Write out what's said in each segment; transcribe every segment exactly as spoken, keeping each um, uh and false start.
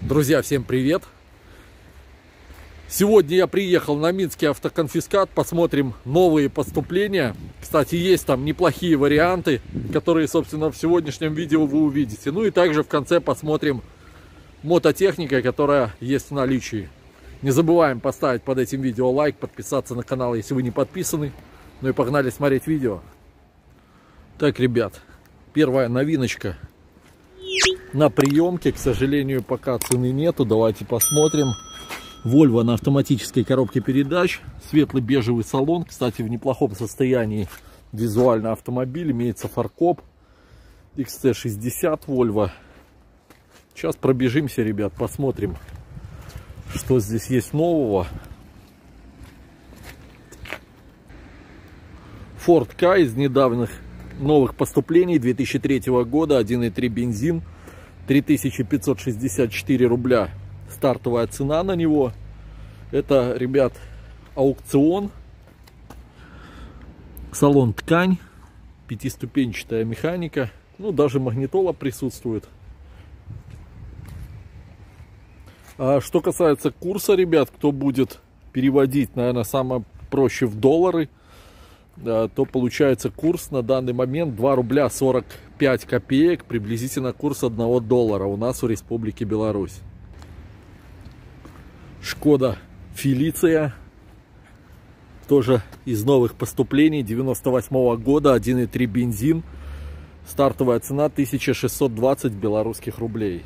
Друзья, всем привет! Сегодня я приехал на Минский автоконфискат, посмотрим новые поступления. Кстати, есть там неплохие варианты, которые, собственно, в сегодняшнем видео вы увидите. Ну и также в конце посмотрим мототехника, которая есть в наличии. Не забываем поставить под этим видео лайк, подписаться на канал, если вы не подписаны. Ну и погнали смотреть видео. Так, ребят, первая новиночка на приемке. К сожалению, пока цены нету. Давайте посмотрим. Volvo на автоматической коробке передач. Светлый бежевый салон. Кстати, в неплохом состоянии визуально автомобиль. Имеется фаркоп. икс ти шестьдесят Volvo. Сейчас пробежимся, ребят, посмотрим, что здесь есть нового. Ford Ka из недавних новых поступлений две тысячи третьего года. один и три бензин. три тысячи пятьсот шестьдесят четыре рубля стартовая цена на него. Это, ребят, аукцион. Салон ткань. Пятиступенчатая механика. Ну, даже магнитола присутствует. А что касается курса, ребят, кто будет переводить, наверное, самое проще в доллары, то получается курс на данный момент два рубля сорок пять копеек, приблизительно курс одного доллара у нас в Республике Беларусь. Шкода Фелиция, тоже из новых поступлений, девяносто восьмого года, один и три бензин, стартовая цена тысяча шестьсот двадцать белорусских рублей.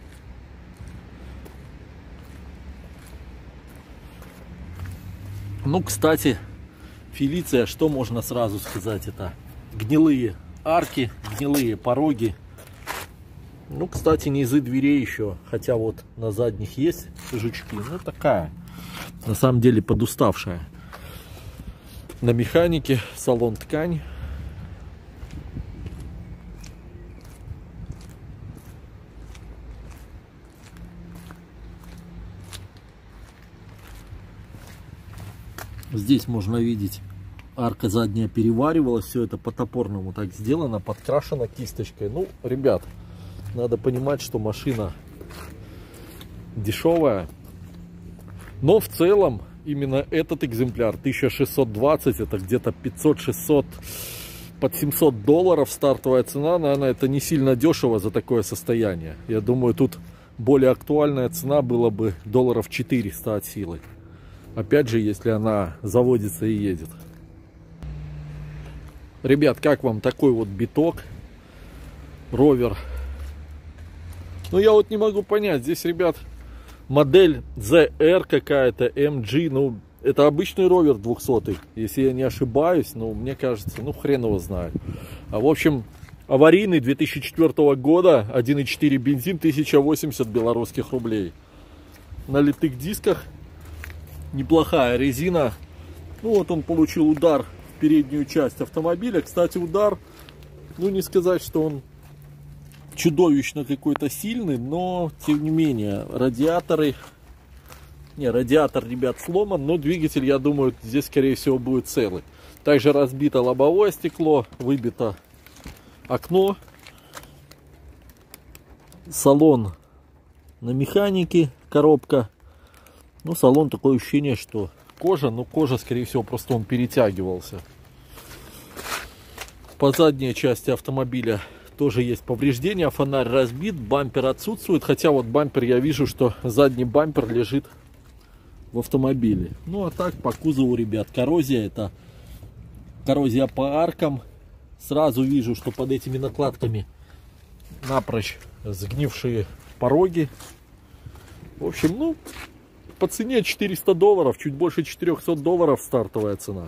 Ну, кстати, Фелиция, что можно сразу сказать, это гнилые арки, гнилые пороги. Ну, кстати, низы дверей еще, хотя вот на задних есть жучки. Ну, такая, на самом деле, подуставшая. На механике, салон ткань. Здесь можно видеть, арка задняя переваривалась, все это по-топорному так сделано, подкрашено кисточкой. Ну, ребят, надо понимать, что машина дешевая, но в целом именно этот экземпляр тысяча шестьсот двадцать, это где-то пятьсот-шестьсот, под семьсот долларов стартовая цена. Наверное, это не сильно дешево за такое состояние. Я думаю, тут более актуальная цена была бы долларов четыреста от силы. Опять же, если она заводится и едет. Ребят, как вам такой вот биток? Ровер. Ну, я вот не могу понять. Здесь, ребят, модель зет эр какая-то, эм джи. Ну, это обычный ровер двухсотый, если я не ошибаюсь. Ну, мне кажется, ну, хрен его знает. А, в общем, аварийный две тысячи четвёртого года, один и четыре бензин, тысяча восемьдесят белорусских рублей. На литых дисках. Неплохая резина. Ну, вот он получил удар в переднюю часть автомобиля. Кстати, удар, ну, не сказать, что он чудовищно какой-то сильный, но, тем не менее, радиаторы... Не, радиатор, ребят, сломан, но двигатель, я думаю, здесь, скорее всего, будет целый. Также разбито лобовое стекло, выбито окно. Салон на механике, коробка. Ну, салон, такое ощущение, что кожа, но кожа, скорее всего, просто он перетягивался. По задней части автомобиля тоже есть повреждения. Фонарь разбит, бампер отсутствует. Хотя вот бампер, я вижу, что задний бампер лежит в автомобиле. Ну, а так, по кузову, ребят, коррозия. Это коррозия по аркам. Сразу вижу, что под этими накладками напрочь сгнившие пороги. В общем, ну... По цене четыреста долларов, чуть больше четырёхсот долларов стартовая цена.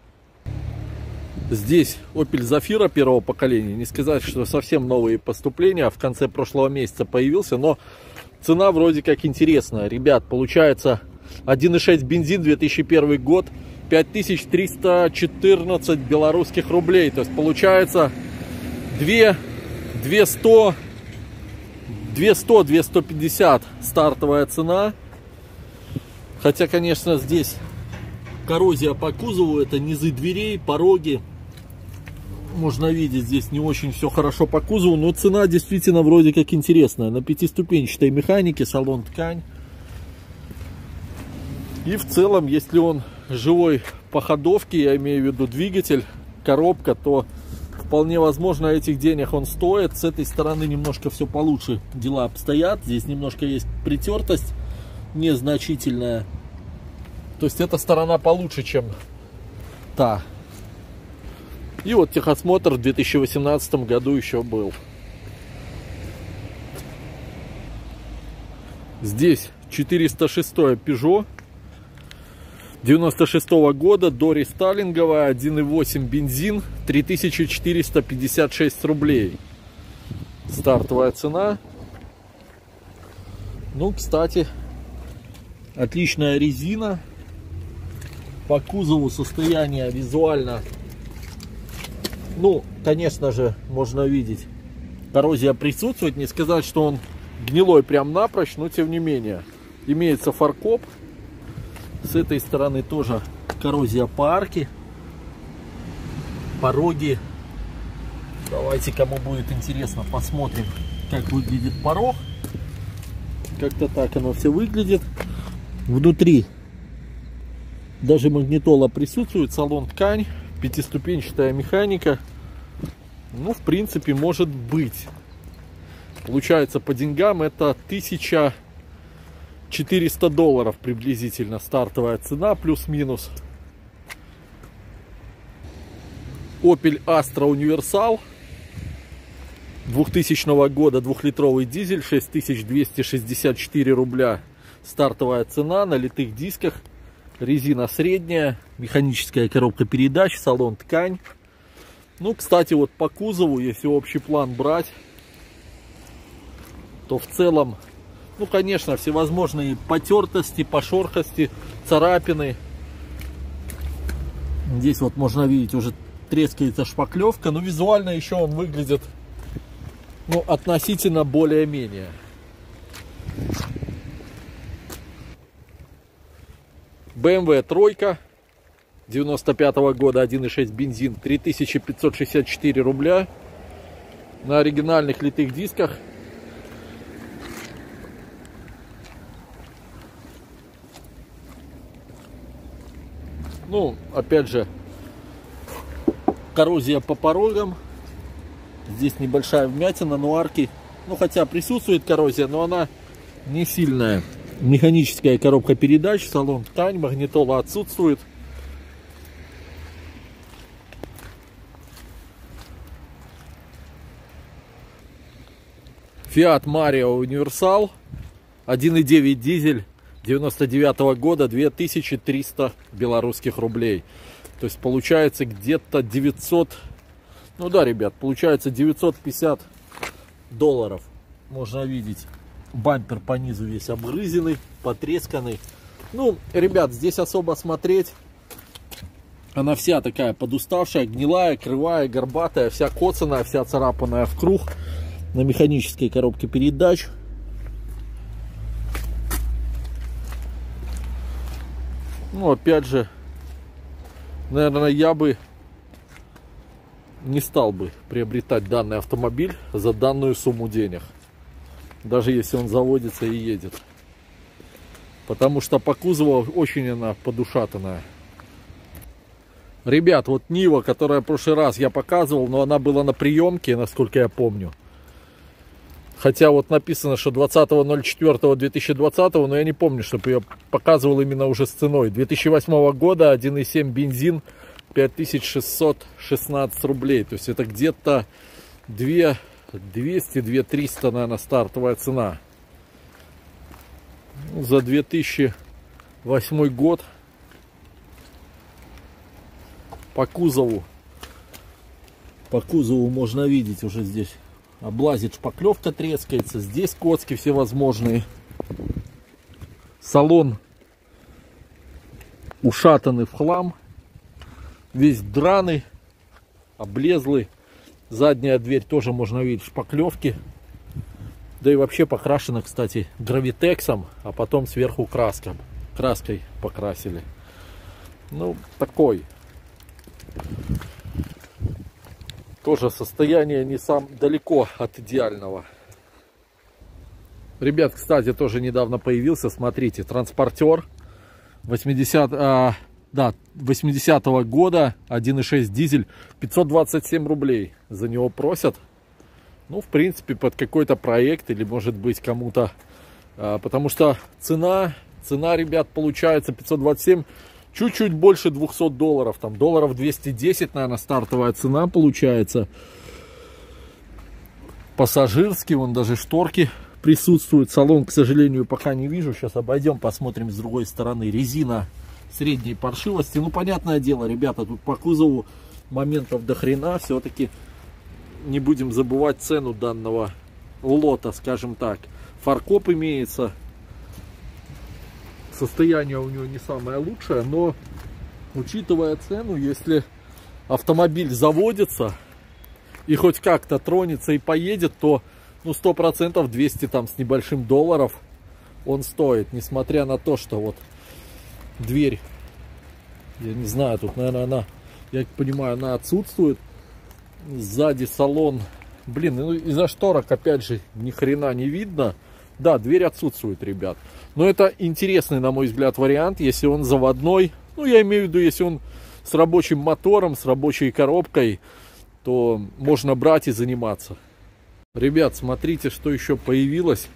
Здесь Opel Zafira первого поколения. Не сказать, что совсем новые поступления. В конце прошлого месяца появился, но цена вроде как интересная. Ребят, получается один и шесть бензин, две тысячи первый год, пять тысяч триста четырнадцать белорусских рублей. То есть получается две тысячи сто, двести, двести пятьдесят стартовая цена. Хотя, конечно, здесь коррозия по кузову, это низы дверей, пороги. Можно видеть, здесь не очень все хорошо по кузову, но цена действительно вроде как интересная. На пятиступенчатой механике, салон ткань. И в целом, если он живой по ходовке, я имею в виду двигатель, коробка, то вполне возможно этих денег он стоит. С этой стороны немножко все получше дела обстоят. Здесь немножко есть притертость незначительная. То есть эта сторона получше, чем та. И вот техосмотр в две тысячи восемнадцатом году еще был. Здесь четыреста шестой Peugeot девяносто шестого года, дорестайлинговая, один и восемь бензин, три тысячи четыреста пятьдесят шесть рублей. Стартовая цена. Ну, кстати, отличная резина. По кузову состояние визуально, ну, конечно же, можно видеть, коррозия присутствует. Не сказать, что он гнилой прям напрочь, но тем не менее. Имеется фаркоп. С этой стороны тоже коррозия по арке. Пороги. Давайте, кому будет интересно, посмотрим, как выглядит порог. Как-то так оно все выглядит. Внутри даже магнитола присутствует, салон ткань, пятиступенчатая механика. Ну, в принципе, может быть. Получается, по деньгам это тысяча четыреста долларов приблизительно стартовая цена, плюс-минус. Opel Astra Universal двухтысячного года, двухлитровый дизель, шесть тысяч двести шестьдесят четыре рубля стартовая цена, на литых дисках, резина средняя, механическая коробка передач, салон ткань. Ну, кстати, вот по кузову, если общий план брать, то в целом, ну, конечно, всевозможные потертости, пошорхости, царапины. Здесь вот можно видеть, уже трескается шпаклевка, но визуально еще он выглядит, ну, относительно более-менее. бэ эм вэ тройка девяносто пятого года, один и шесть бензин, три тысячи пятьсот шестьдесят четыре рубля на оригинальных литых дисках. Ну, опять же, коррозия по порогам. Здесь небольшая вмятина, но арки, ну, хотя присутствует коррозия, но она не сильная. Механическая коробка передач, салон ткань, магнитола отсутствует. Fiat Mario Universal, один и девять дизель, девяносто девятого года, две тысячи триста белорусских рублей. То есть получается где-то девятьсот, ну да, ребят, получается девятьсот пятьдесят долларов. Можно видеть, бампер по низу весь обгрызенный, потресканный. Ну, ребят, здесь особо смотреть. Она вся такая подуставшая, гнилая, кривая, горбатая, вся коцаная, вся царапанная в круг. На механической коробке передач. Ну, опять же, наверное, я бы не стал бы приобретать данный автомобиль за данную сумму денег. Даже если он заводится и едет. Потому что по кузову очень она подушатанная. Ребят, вот Нива, которая в прошлый раз я показывал, но она была на приемке, насколько я помню. Хотя вот написано, что двадцатого ноль четвёртого две тысячи двадцатого, но я не помню, чтобы я показывал именно уже с ценой. две тысячи восьмого года, один и семь бензин, пять тысяч шестьсот шестнадцать рублей. То есть это где-то две двести — две триста, наверное, стартовая цена. Ну, за две тысячи восьмой год. По кузову. По кузову можно видеть уже здесь. Облазит шпаклевка, трескается. Здесь коцки всевозможные. Салон ушатанный в хлам. Весь драный, облезлый. Задняя дверь тоже можно видеть шпаклевки. Да и вообще покрашена, кстати, гравитексом, а потом сверху краской. Краской покрасили. Ну, такой. Тоже состояние не сам далеко от идеального. Ребят, кстати, тоже недавно появился. Смотрите, транспортер восьмидесятого, а, да, восьмидесятого года, один и шесть дизель, пятьсот двадцать семь рублей за него просят. Ну, в принципе, под какой-то проект или, может быть, кому-то. А, потому что цена, цена, ребят, получается пятьсот двадцать семь. Чуть-чуть больше двухсот долларов, там долларов двести десять, наверное, стартовая цена получается. Пассажирский, вон даже шторки присутствуют. Салон, к сожалению, пока не вижу. Сейчас обойдем, посмотрим с другой стороны. Резина средней паршивости. Ну, понятное дело, ребята, тут по кузову моментов до хрена. Все-таки не будем забывать цену данного лота, скажем так. Фаркоп имеется. Состояние у него не самое лучшее, но учитывая цену, если автомобиль заводится и хоть как-то тронется и поедет, то ну сто процентов двести там с небольшим долларов он стоит, несмотря на то, что вот дверь, я не знаю, тут, наверное, она, я понимаю, она отсутствует, сзади салон, блин, ну из-за шторок опять же ни хрена не видно. Да, дверь отсутствует, ребят. Но это интересный, на мой взгляд, вариант, если он заводной. Ну, я имею в виду, если он с рабочим мотором, с рабочей коробкой, то можно брать и заниматься. Ребят, смотрите, что еще появилось.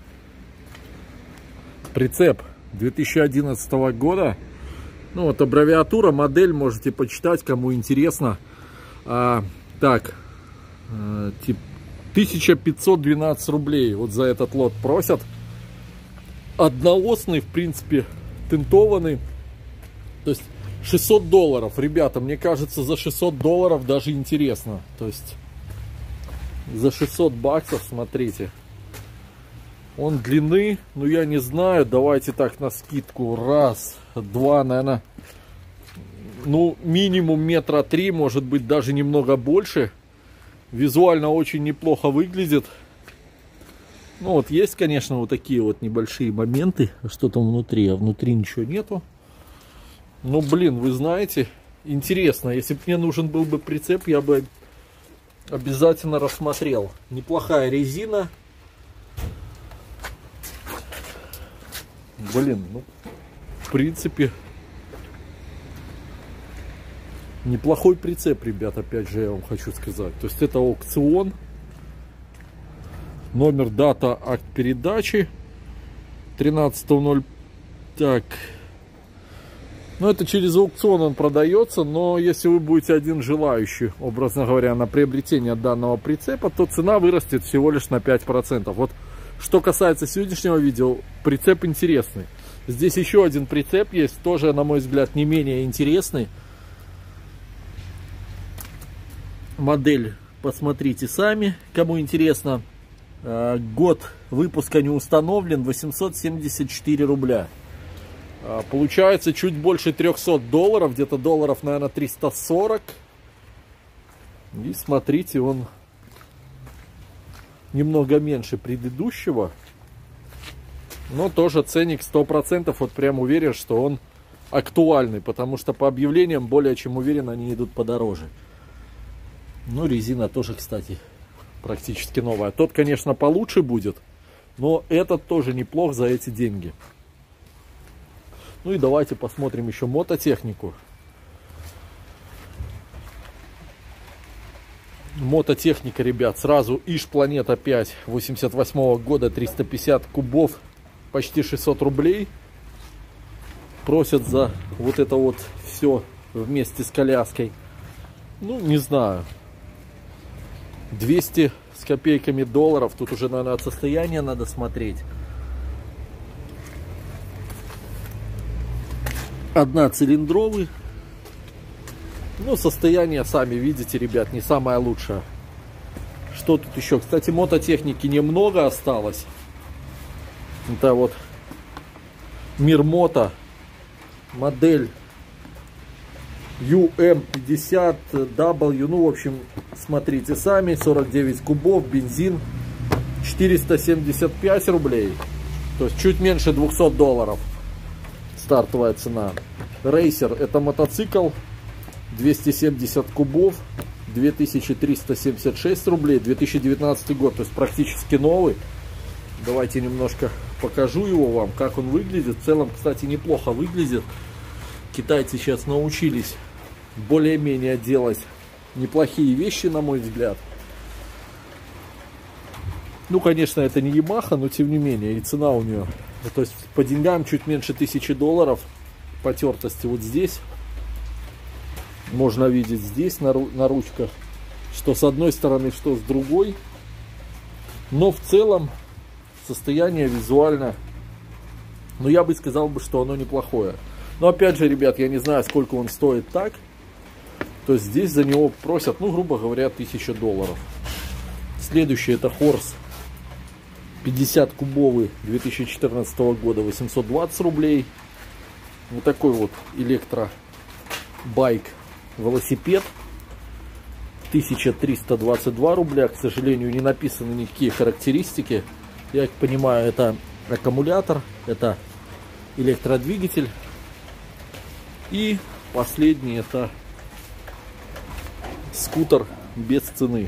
Прицеп две тысячи одиннадцатого года. Ну, вот аббревиатура, модель, можете почитать, кому интересно. А, так, а, тип. тысяча пятьсот двенадцать рублей вот за этот лот просят. Одноосный, в принципе, тентованный. То есть шестьсот долларов. Ребята, мне кажется, за шестьсот долларов даже интересно. То есть за шестьсот баксов, смотрите. Он длины, ну я не знаю. Давайте так на скидку. Раз, два, наверное. Ну, минимум метра три, может быть, даже немного больше. Визуально очень неплохо выглядит. Ну вот есть, конечно, вот такие вот небольшие моменты. Что там внутри? А внутри ничего нету. Ну, блин, вы знаете, интересно. Если бы мне нужен был бы прицеп, я бы обязательно рассмотрел. Неплохая резина. Блин, ну, в принципе... Неплохой прицеп, ребят, опять же, я вам хочу сказать. То есть это аукцион. Номер, дата, акт передачи. тринадцатого ноль. Так. Ну, это через аукцион он продается. Но если вы будете один желающий, образно говоря, на приобретение данного прицепа, то цена вырастет всего лишь на пять процентов. Вот что касается сегодняшнего видео, прицеп интересный. Здесь еще один прицеп есть. Тоже, на мой взгляд, не менее интересный. Модель посмотрите сами, кому интересно. Год выпуска не установлен, восемьсот семьдесят четыре рубля. Получается чуть больше трехсот долларов, где-то долларов, наверное, триста сорок. И смотрите, он немного меньше предыдущего. Но тоже ценник сто процентов, вот прям уверен, что он актуальный. Потому что по объявлениям, более чем уверен, они идут подороже. Ну, резина тоже, кстати, практически новая. Тот, конечно, получше будет, но этот тоже неплох за эти деньги. Ну и давайте посмотрим еще мототехнику. Мототехника, ребят, сразу Иж Планета пять восемьдесят восьмого года, триста пятьдесят кубов, почти шестьсот рублей. Просят за вот это вот все вместе с коляской. Ну, не знаю. двести с копейками долларов. Тут уже, наверное, от состояния надо смотреть. Одноцилиндровый. Ну, состояние, сами видите, ребят, не самое лучшее. Что тут еще? Кстати, мототехники немного осталось. Это вот Мир Мото. Модель ю эм пятьдесят дабл ю, ну, в общем, смотрите сами, сорок девять кубов, бензин, четыреста семьдесят пять рублей, то есть чуть меньше двухсот долларов стартовая цена. Рейсер — это мотоцикл, двести семьдесят кубов, две тысячи триста семьдесят шесть рублей, две тысячи девятнадцатый год, то есть практически новый. Давайте немножко покажу его вам, как он выглядит. В целом, кстати, неплохо выглядит. Китайцы сейчас научились более-менее делать неплохие вещи, на мой взгляд. Ну, конечно, это не Yamaha, но тем не менее, и цена у нее, то есть по деньгам чуть меньше тысячи долларов. Потертости вот здесь можно видеть, здесь на, ру на ручках, что с одной стороны, что с другой. Но в целом состояние визуально, ну, я бы сказал, бы, что оно неплохое. Но опять же, ребят, я не знаю, сколько он стоит так. То есть здесь за него просят, ну, грубо говоря, тысячу долларов. Следующий это Horse пятьдесят кубовый две тысячи четырнадцатого года, восемьсот двадцать рублей. Вот такой вот электробайк, велосипед, тысяча триста двадцать два рубля. К сожалению, не написаны никакие характеристики. Я понимаю, это аккумулятор, это электродвигатель. И последний это скутер без цены.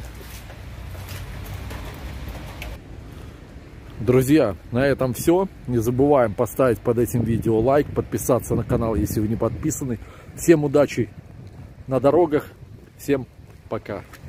Друзья, на этом все. Не забываем поставить под этим видео лайк, подписаться на канал, если вы не подписаны. Всем удачи на дорогах. Всем пока.